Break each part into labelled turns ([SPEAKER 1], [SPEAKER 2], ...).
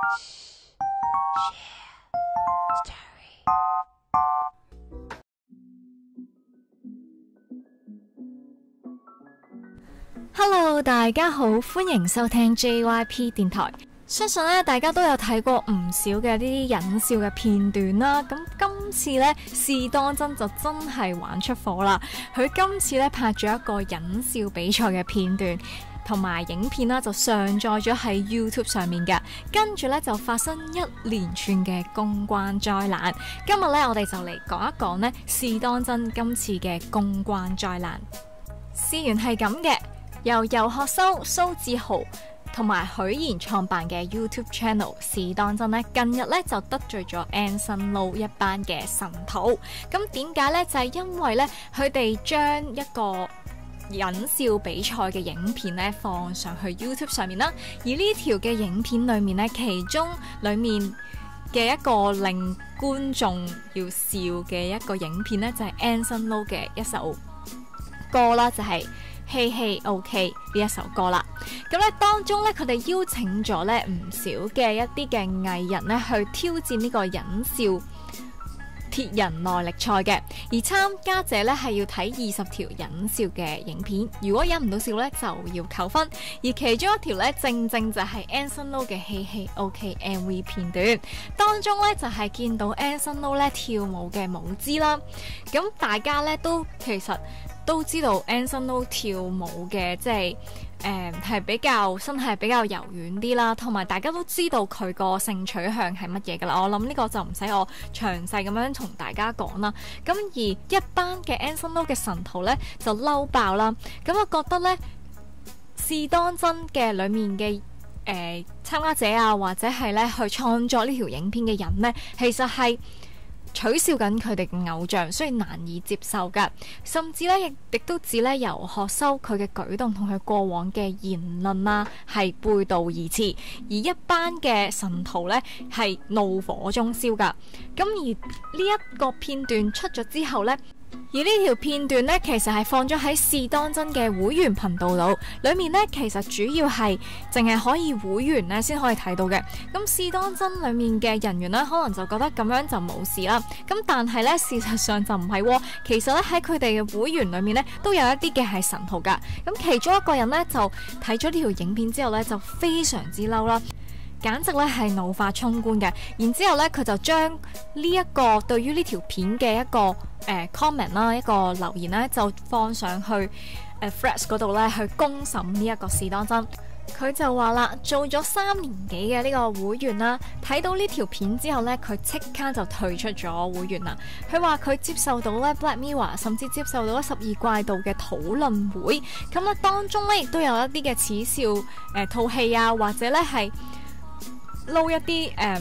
[SPEAKER 1] Hello， 大家好，歡迎收聽 JYP 電台。相信咧，大家都有睇過唔少嘅呢啲忍笑嘅片段啦。咁今次咧，試當真就真係玩出火啦。佢今次咧拍咗一個忍笑比賽嘅片段同埋影片啦，就上載咗喺 YouTube 上面嘅。跟住咧就發生一連串嘅公關災難。今日咧，我哋就嚟講一講呢試當真今次嘅公關災難。事源係咁嘅。由游學修、蘇志豪同埋許賢創辦嘅 YouTube Channel 試當真咧，近日咧就得罪咗 Anson Lo 一班嘅神徒。咁點解呢？就係因為咧，佢哋將一個忍笑比賽嘅影片咧放上去 YouTube 上面啦。而呢條嘅影片裏面咧，其中裏面嘅一個令觀眾要笑嘅一個影片咧，就係 Anson Lo 嘅一首歌啦，就係嘿嘿 OK 呢一首歌啦。咁咧當中咧，佢哋邀請咗咧唔少嘅一啲嘅藝人咧去挑戰呢個忍笑鐵人耐力賽嘅，而參加者咧係要睇20條忍笑嘅影片，如果忍唔到笑咧就要扣分。而其中一條咧正正就係 Anson Lo 嘅嘿嘿 OK MV 片段，當中咧就係見到 Anson Lo 咧跳舞嘅舞姿啦。咁大家咧都其實都知道 Anson Lo 跳舞嘅即係係比較身體比較柔軟啲啦，同埋大家都知道佢個性取向係乜嘢噶啦。我諗呢個就唔使我詳細咁樣同大家講啦。咁而一班嘅 Anson Lo 嘅神徒呢，就嬲爆啦。咁我覺得呢，試當真嘅裡面嘅參加者啊，或者係呢去創作呢條影片嘅人呢，其實係取笑緊佢哋嘅偶像，所以難以接受噶。甚至咧，亦都指咧游學修佢嘅舉動同佢過往嘅言論啊，係背道而馳。而一班嘅神徒咧係怒火中燒噶。咁而呢一個片段出咗之後咧，而呢條片段咧，其實係放咗喺試當真嘅會員頻道度，裏面咧其實主要係淨係可以會員咧先可以睇到嘅。咁試當真裏面嘅人員咧，可能就覺得咁樣就冇事啦。咁但係咧，事實上就唔係喎。其實咧喺佢哋嘅會員裏面咧，都有一啲嘅係神徒噶。咁其中一個人咧就睇咗呢條影片之後咧，就非常之嬲啦。簡直咧係怒髮衝冠嘅，然之後咧佢就將呢一個對於呢條片嘅一個comment 啦，一個留言咧就放上去Threads 嗰度咧去公審呢一個試當真。佢就話啦，做咗3年幾嘅呢個會員啦，睇到呢條片之後咧，佢即刻就退出咗會員啦。佢話佢接受到咧 Black Mirror， 甚至接受到12怪盜嘅討論會，咁咧當中咧亦都有一啲嘅恥笑套戲啊，或者咧係撈一啲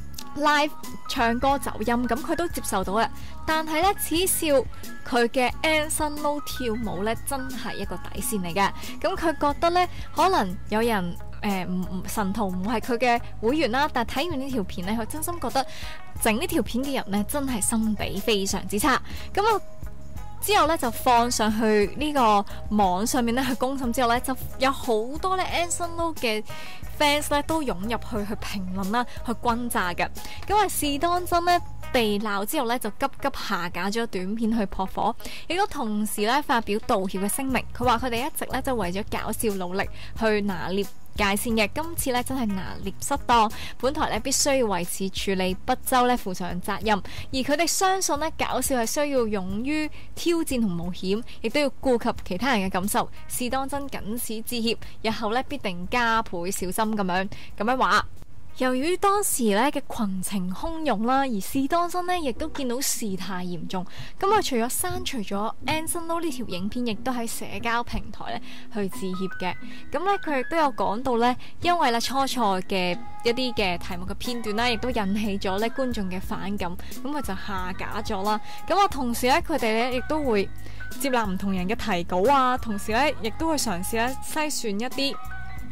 [SPEAKER 1] live 唱歌走音，咁佢都接受到嘅。但係咧，恥笑佢嘅 Anson Lo 跳舞咧，真係一個底線嚟嘅。咁佢覺得咧，可能有人神徒唔係佢嘅會員啦，但係睇完呢條片咧，佢真心覺得整呢條片嘅人咧，真係心地非常之差。咁我之後咧就放上去呢個網上面咧去公審之後咧，就有好多咧 Anson Lo 嘅 fans 咧都湧入去評論啦，去轟炸嘅。咁啊試當真咧被鬧之後咧，就急急下架咗短片去撲火，亦都同時咧發表道歉嘅聲明。佢話佢哋一直咧就為咗搞笑努力去拿捏界線嘅，今次咧真係拿捏失當，本台咧必須要為此處理不周咧負上責任。而佢哋相信咧搞笑係需要勇於挑戰同冒險，亦都要顧及其他人嘅感受。試當真謹此致歉，日後咧必定加倍小心咁樣話。由於當時咧嘅群情洶湧啦，而試當真咧亦都見到事態嚴重，咁啊除咗刪除咗 Anson Lo 呢條影片，亦都喺社交平台咧去致歉嘅。咁咧佢亦都有講到咧，因為咧初賽嘅一啲嘅題目嘅片段啦，亦都引起咗咧觀眾嘅反感，咁佢就下架咗啦。咁啊同時咧佢哋咧亦都會接納唔同人嘅提稿啊，同時咧亦都會嘗試咧篩選一啲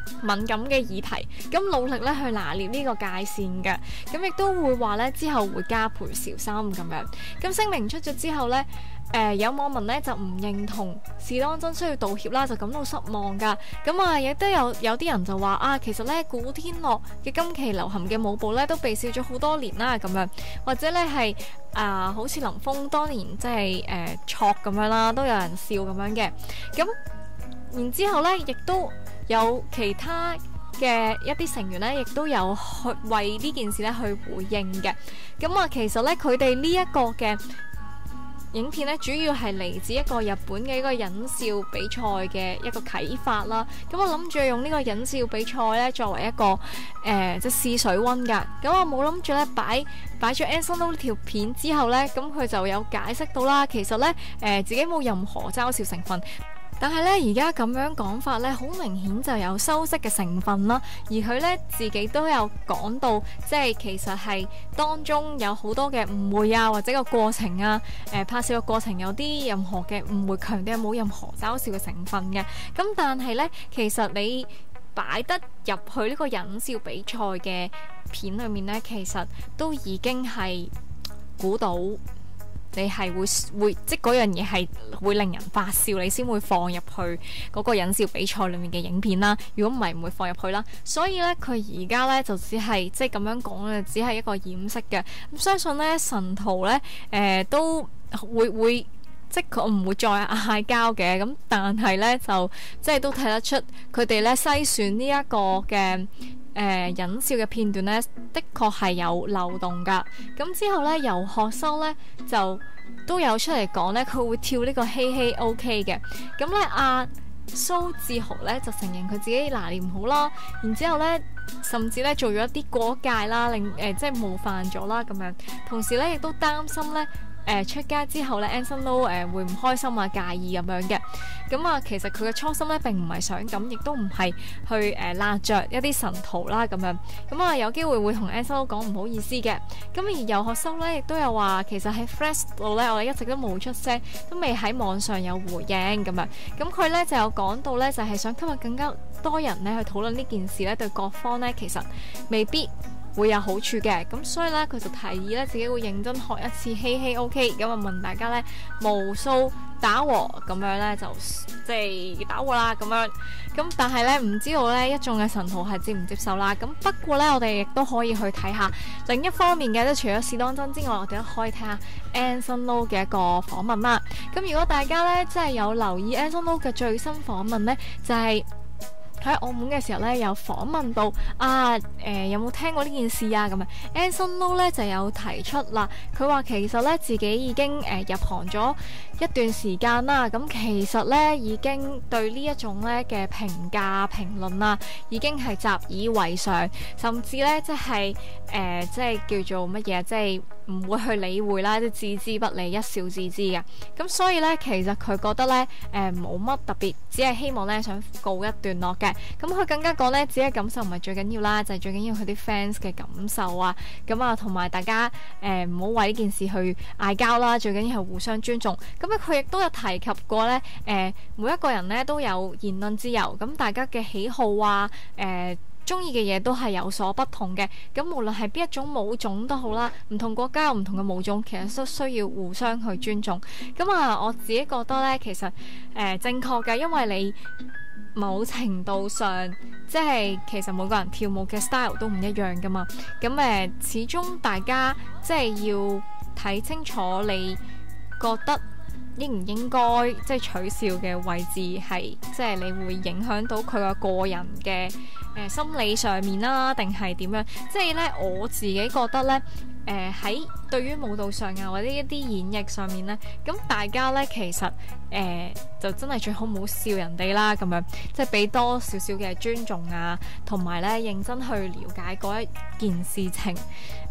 [SPEAKER 1] 敏感嘅議題，咁努力咧去拿捏呢個界線嘅，咁亦都會話咧之後會加倍小心咁樣。咁聲明出咗之後咧，有網民咧就唔認同是當真需要道歉啦，就感到失望噶。咁啊，亦都有啲人就話啊，其實咧古天樂嘅今期流行嘅舞步咧都被笑咗好多年啦，咁樣或者咧係好似林峰當年即係錯咁樣啦，都有人笑咁樣嘅。咁然之後咧，亦都有其他嘅一啲成員咧，亦都有去為呢件事咧去回應嘅。咁啊，其實咧佢哋呢一個嘅影片咧，主要係嚟自一個日本嘅一個忍笑比賽嘅一個啟發啦。咁我諗住用呢個忍笑比賽咧作為一個即係試水溫㗎。咁我冇諗住咧擺咗 Anson Lo 呢條片之後咧，咁佢就有解釋到啦。其實咧自己冇任何嘲笑成分。但係咧，而家咁樣講法咧，好明顯就有修飾嘅成分啦。而佢咧自己都有講到，即係其實係當中有好多嘅誤會啊，或者個過程啊，拍攝嘅過程有啲任何嘅誤會，強調冇任何嘲笑嘅成分嘅。咁但係咧，其實你擺得入去呢個忍笑比賽嘅片裏面咧，其實都已經係估到。你係會即嗰樣嘢係會令人發笑，你先會放入去嗰個忍笑比賽裏面嘅影片啦。如果唔係，唔會放入去啦。所以咧，佢而家咧就只係即係咁樣講咧，只係一個掩飾嘅。咁相信咧，神徒咧都會即係佢唔會再嗌交嘅。咁但係咧就即係都睇得出佢哋咧篩選呢一個嘅忍笑嘅片段呢，的確係有漏洞噶。咁之後呢，游學修呢就都有出嚟講呢，佢會跳呢個嘿嘿 OK 嘅。咁呢，阿蘇志豪呢就承認佢自己拿捏唔好啦。然之後呢，甚至呢做咗一啲過界啦，令即係冒犯咗啦咁樣。同時呢，亦都擔心呢。出街之後咧 Anson Lo 會唔開心啊、介意咁樣嘅。咁啊，其實佢嘅初心咧並唔係想咁，亦都唔係去辣着一啲神徒啦咁樣。咁啊，有機會會同 Anson Lo 講唔好意思嘅。咁而游學修咧亦都有話，其實喺 Flash 度咧，我哋一直都冇出聲，都未喺網上有回應咁樣。咁佢咧就有講到咧，就係想吸引更加多人咧去討論呢件事咧，對各方咧其實未必會有好處嘅。咁所以咧佢就提議咧自己會認真學一次嘿嘿 OK， 咁啊問大家咧無數打和咁樣咧就即係打和啦咁樣。咁但係咧唔知道咧一眾嘅神徒係接唔接受啦。咁不過咧我哋亦都可以去睇下另一方面嘅，即係除咗是當真之外，我哋都可以睇下 Anson Lo 嘅一個訪問啦。咁如果大家咧即係有留意 Anson Lo 嘅最新訪問咧，就係喺澳門嘅時候咧，有訪問到有冇聽過呢件事啊？咁啊 Anson Lo 咧就有提出啦，佢話其實咧自己已經入行咗一段時間啦，咁其實咧已經對呢一種咧嘅評價評論啊，已經係習以為常，甚至咧即係即係叫做乜嘢，即係唔會去理會啦，即係置之不理，一笑置之嘅。咁所以咧，其實佢覺得咧冇乜特別，只係希望咧想告一段落嘅。咁佢更加講咧，自己嘅感受唔係最緊要啦，就係最緊要佢啲 fans 嘅感受啊。咁啊，同埋大家唔好為呢件事去嗌交啦，最緊要係互相尊重。咁咧，佢亦都有提及過咧，每一個人咧都有言論自由，咁大家嘅喜好啊，中意嘅嘢都係有所不同嘅。咁無論係邊一種舞種都好啦，唔同國家有唔同嘅舞種，其實都需要互相去尊重。咁啊，我自己覺得咧，其實正確嘅，因為你某程度上即係其實每個人跳舞嘅 style 都唔一樣噶嘛。咁始終大家即係要睇清楚，你覺得應唔應該即係取笑嘅位置係即係你會影響到佢個人嘅心理上面啦，定係點樣？即係咧我自己覺得咧，喺對於舞蹈上啊或者一啲演繹上面咧，咁大家咧其實就真係最好唔好笑人哋啦，咁樣即係俾多少少嘅尊重啊，同埋咧認真去了解嗰一件事情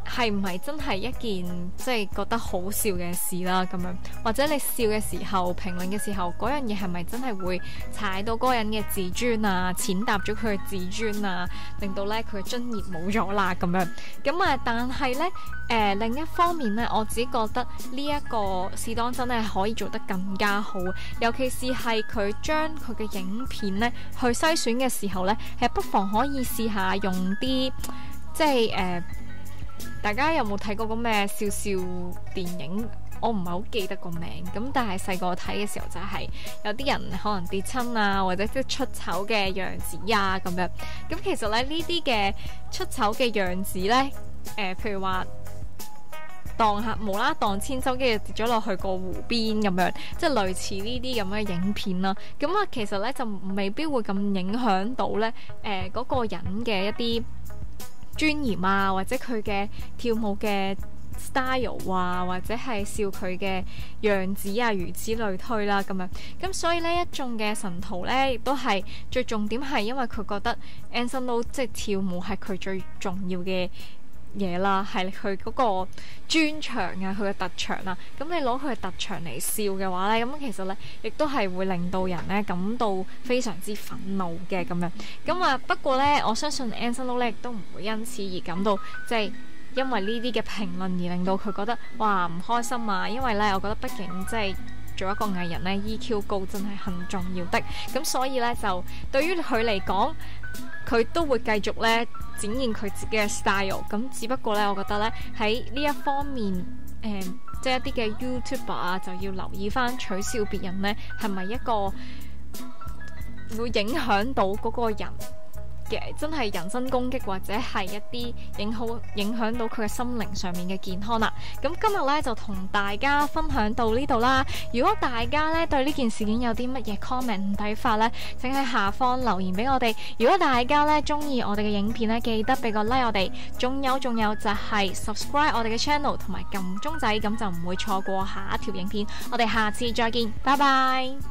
[SPEAKER 1] 係唔係真係一件即係覺得好笑嘅事啦咁樣，或者你笑嘅時候評論嘅時候嗰樣嘢係咪真係會踩到嗰個人嘅自尊啊，踐踏咗佢嘅自尊啊，令到咧佢嘅尊嚴冇咗啦咁樣。咁啊但係咧另一方面咧，我自己覺得呢一個試當真係可以做得更加好，尤其是係佢將佢嘅影片咧去篩選嘅時候咧，係不妨可以試下用啲即係大家有冇睇過個咩笑笑電影？我唔係好記得個名，咁但係細個睇嘅時候就係有啲人可能跌親啊，或者即係出醜嘅樣子啊咁樣。咁其實咧呢啲嘅出醜嘅樣子咧，譬如話蕩下無啦啦蕩千舟，跟住跌咗落去個湖邊咁樣，即係類似呢啲咁嘅影片啦。咁啊，其實咧就未必會咁影響到咧嗰個人嘅一啲尊嚴啊，或者佢嘅跳舞嘅 style 啊，或者係笑佢嘅樣子啊，如此類推啦咁樣。咁所以呢一眾嘅神徒呢，亦都係最重點係因為佢覺得 Anson Lo 即係跳舞係佢最重要嘅嘢啦，係佢嗰個專長啊，佢嘅特長啊。咁你攞佢嘅特長嚟笑嘅話呢，咁其實呢亦都係會令到人呢感到非常之憤怒嘅咁樣。咁啊不過呢，我相信 Anson Lo 呢亦都唔會因此而感到即係因為呢啲嘅評論而令到佢覺得哇唔開心啊。因為呢，我覺得畢竟即係做一個藝人呢 EQ 高真係很重要的。咁所以呢，就對於佢嚟講，佢都會繼續咧展現佢自己嘅 style。咁只不過咧，我覺得咧喺呢一方面，即係一啲嘅 YouTuber 啊，就要留意翻取笑別人咧係咪一個會影響到嗰個人嘅真係人身攻擊，或者係一啲影響到佢嘅心靈上面嘅健康啦。咁今日咧就同大家分享到呢度啦。如果大家咧對呢件事件有啲乜嘢 comment 睇法咧，請喺下方留言俾我哋。如果大家咧中意我哋嘅影片咧，記得俾個 like 我哋。仲有就係 subscribe 我哋嘅 channel 同埋撳鐘仔，咁就唔會錯過下一條影片。我哋下次再見，拜拜。